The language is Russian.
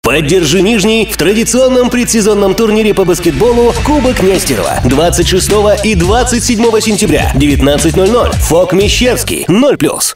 Поддержи Нижний в традиционном предсезонном турнире по баскетболу Кубок Нестерова 26 и 27 сентября 19:00. ФОК Мещерский 0+.